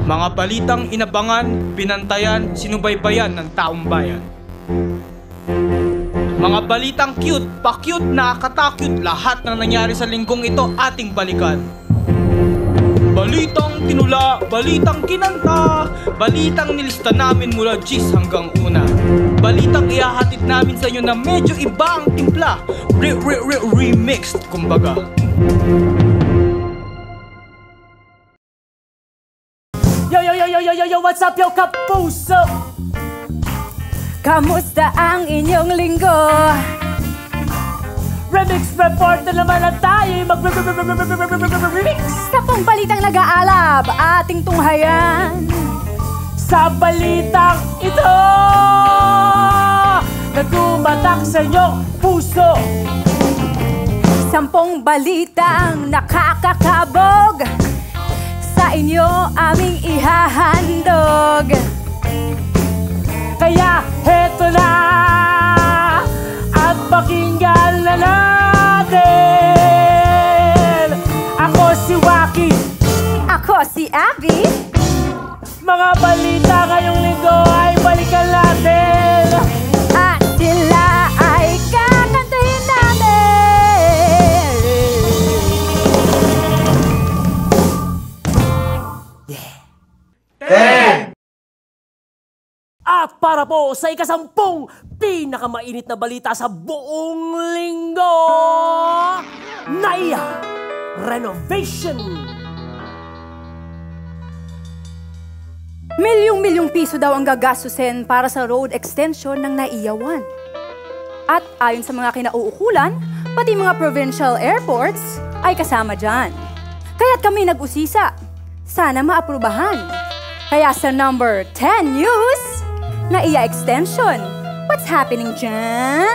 Mga balitang inabangan, binantayan, sinubaybayan ng taong bayan. Mga balitang cute, pa-cute, nakakatakot, lahat ng nangyari sa linggong ito ating balikan. Balitang tinula, balitang kinanta, balitang nilista namin mula G's hanggang una. Balitang ihahatid namin sa inyo na medyo iba ang timpla, remixed kumbaga. Yo, what's up, yo, Kapuso? Kamusta ang inyong linggo? Remix report na naman ang tayo mag-remix Sa pong balitang nag-aalab, ating tunghayan. Sa balitang ito na tumatak sa inyong puso. 10 balitang nakakakabog, sa inyo aming ihahandog. Kaya heto na at pakinggan na natin. Ako si Waki. Ako si Abby. Mga balita ngayong linggo ay balikan natin. At sila ay kakantahin namin. At para po sa ika-10 pinakamainit na balita sa buong linggo, NAIA Renovation. Milyong-milyong piso daw ang gagastusin para sa road extension ng NAIA 1. At ayon sa mga kinauukulan, pati mga provincial airports ay kasama dyan. Kaya't kami nag-usisa, sana maaprubahan. Kaya sa number 10 news, NAIA extension, what's happening dyan?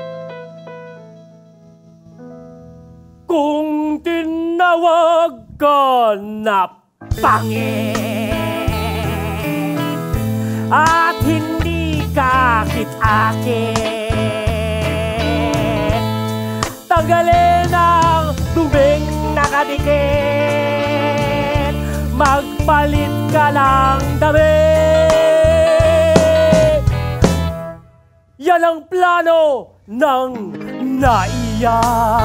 Kung tinawag ka na pangit at hindi kakit-akit, tagalin ang tubig nakadikit, magpalit ka ng damit. Yan ang plano ng NAIA.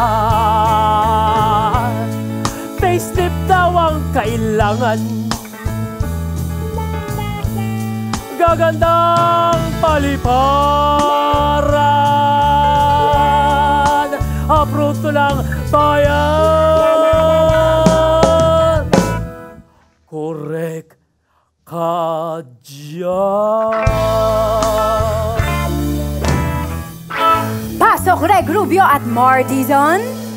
Facelift daw ang kailangan, gagandang paliparan, approve to lang bayan. Correct ka dyan. Pasok Reg Rubio at Martizon.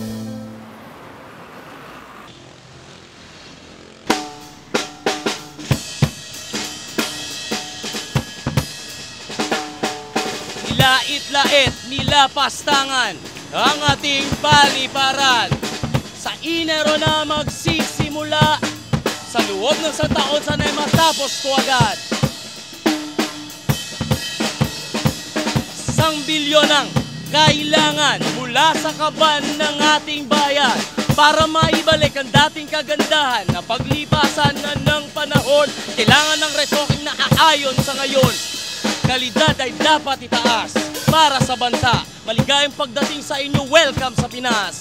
Nilait-lait, nilapastangan ang ating paliparan. Sa Enero na magsisimula, sa loob ng sa taon sana'y matapos ko agad. 1 bilyon ang kailangan mula sa kaban ng ating bayan para maibalik ang dating kagandahan na paglipasan na ng panahon. Kailangan ng retooking na aayon sa ngayon. Kalidad ay dapat itaas para sa bansa. Maligayang pagdating sa inyo, welcome sa Pinas.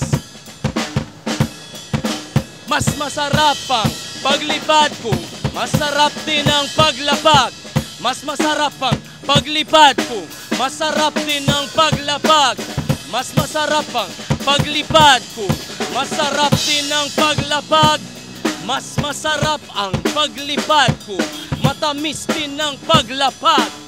Mas masarap ang paglipad ko, masarap din ang paglapag. Mas masarap ang paglipad ko, masarap din ang paglapag. Mas masarap ang paglipad ko, masarap din ang paglapag. Mas masarap ang paglipad ko, matamis din ang paglapag.